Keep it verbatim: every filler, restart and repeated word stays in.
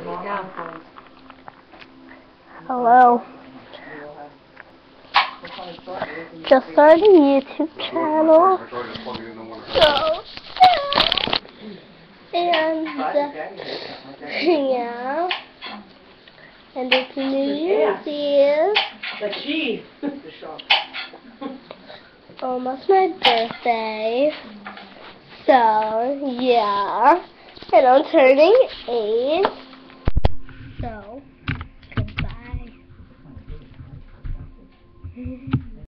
Hello. Just started a YouTube channel. So, and uh, yeah, and it's New Year's Eve. The cheese. Almost my birthday. So yeah, and I'm turning eight. So goodbye.